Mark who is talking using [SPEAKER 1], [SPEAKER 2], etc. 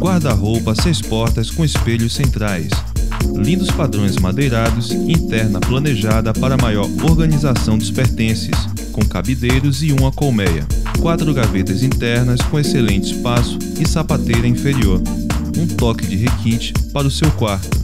[SPEAKER 1] Guarda-roupa 6 portas com espelhos centrais. Lindos padrões madeirados, interna planejada para maior organização dos pertences, com cabideiros e uma colmeia. 4 gavetas internas com excelente espaço e sapateira inferior. Um toque de requinte para o seu quarto.